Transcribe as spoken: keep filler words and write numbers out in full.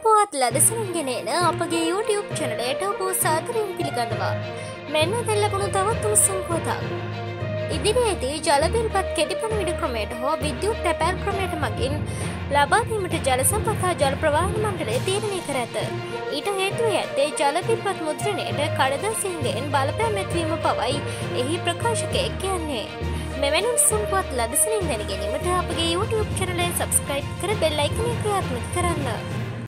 පුවත් ලදසනින් ගෙනෙන අපගේ YouTube චැනලයට ඔබ සාදරයෙන් පිළිගන්නවා. මෙන්න දැන් ලැබුණු තවත් උණුසුම් පුවතක්. ඉදිරියේදී ජල බිල්පත් කෙටිපණිවිඩ ක්‍රමයට හෝ විද්‍යුත් තැපෑල් ක්‍රමයට මගින් ලබා දීමට ජල සම්පත් හා ජල ප්‍රවාහන මණ්ඩලය තීරණය කර ඇත. ඊට හේතු වී ඇත්තේ ජල බිල්පත් මුද්‍රණයට කඩදාසියෙන් බලපෑම් ඇතිවීම පවයි එහි ප්‍රකාශකයෙක් කියන්නේ. මෙවැනි උණුසුම් පුවත් ලදසනින් දැන ගැනීමට අපගේ YouTube චැනලය සබ්ස්ක්‍රයිබ් කර බෙල් අයිකනය ක්‍රියාත්මක කරන්න.